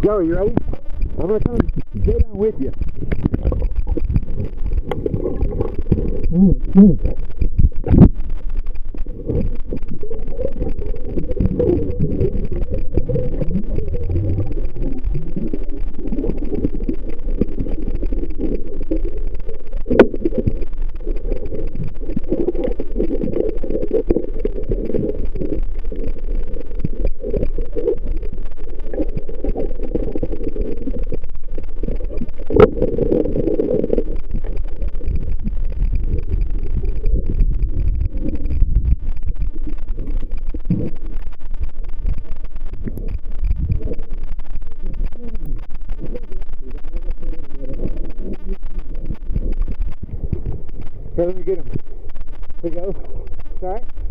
Joey, you ready? I'm going to come go down with you. Here, let me get him. Here we go. It's all right.